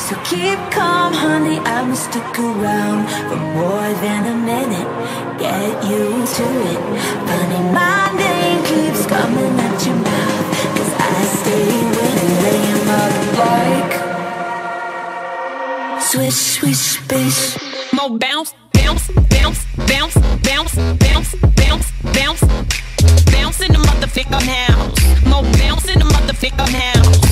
So keep calm, honey, I'ma stick around for more than a minute. Get used to it. Funny, my name keeps coming at your mouth, 'cause I stay winning, laying my like swish, swish, bish. More bounce, bounce, bounce, bounce, bounce, bounce, bounce, bounce. Bounce in the motherfucking house. More bounce in the motherfucking house.